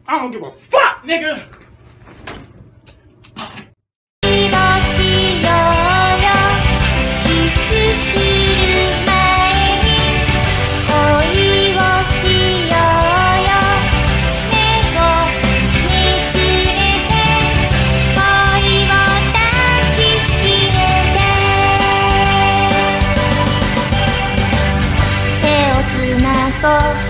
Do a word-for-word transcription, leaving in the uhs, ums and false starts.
I don't give a fuck, nigga! 「手をつなごう